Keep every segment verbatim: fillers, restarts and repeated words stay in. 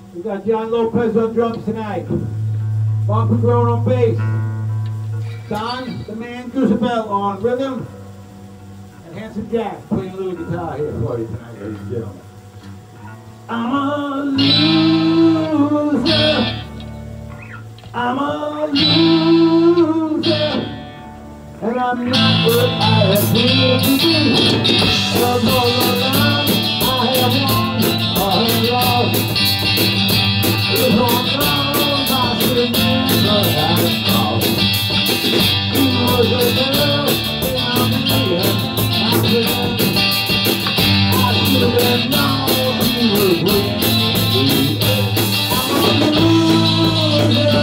We got John Lopez on drums tonight. Bob Padron on bass. Don, the man Guzabel on rhythm. And Handsome Jack playing a little guitar here for you tonight, ladies and gentlemen. I'm a loser. I'm a loser. And I'm not what I have been to be. Cause all along I have won or have lost. If all comes I should never have lost. He was a girl in a million accidents. I should have known he was with me. I'm a loser.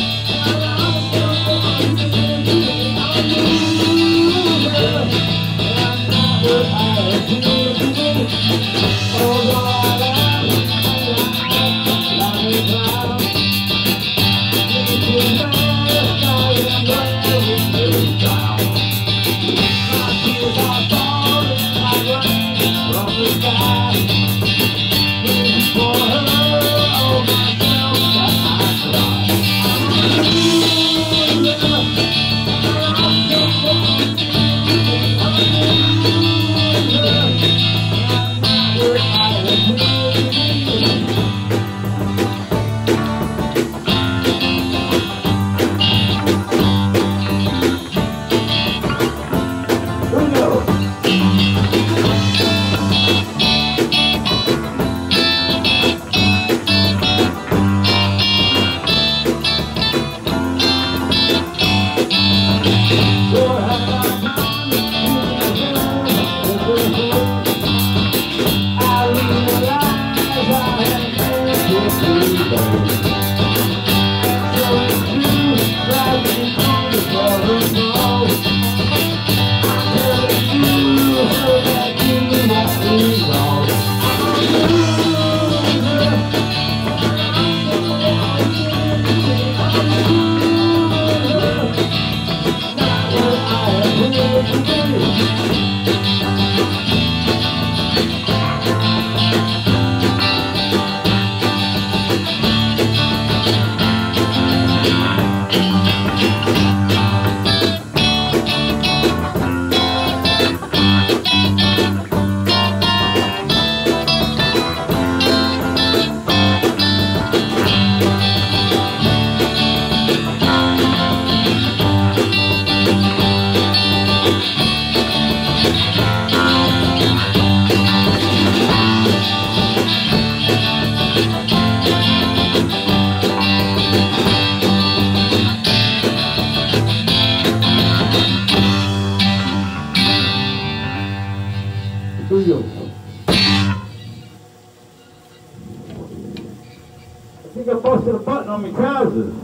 I think I busted a button on my trousers.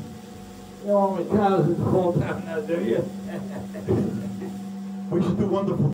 You don't want my trousers to fall down now, do you? We should do wonderful.